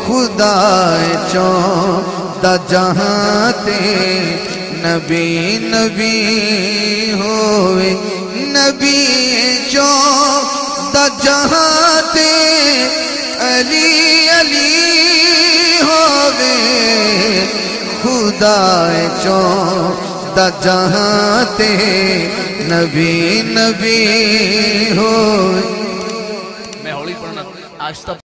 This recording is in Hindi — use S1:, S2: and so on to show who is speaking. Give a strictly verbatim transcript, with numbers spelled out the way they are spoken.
S1: खुदा चौदा जहां ते नबी नबी होवे नबी चौदा जहां ते अली अली होवे खुदा चौदा जहां ते नबी नबी होवे।
S2: मैं हौली पढ़ना आज तक